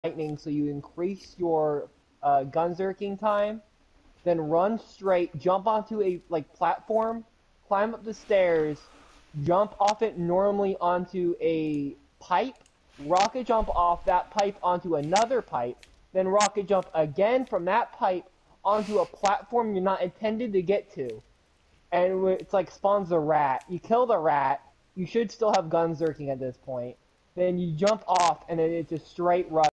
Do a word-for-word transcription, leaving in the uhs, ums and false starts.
lightning, so you increase your uh, gun zerking time. Then run straight, jump onto a like platform, climb up the stairs, jump off it normally onto a pipe, rocket jump off that pipe onto another pipe, then rocket jump again from that pipe onto a platform you're not intended to get to. And it's like spawns a rat. You kill the rat, you should still have gun zerking at this point. Then you jump off, and then it's just straight run.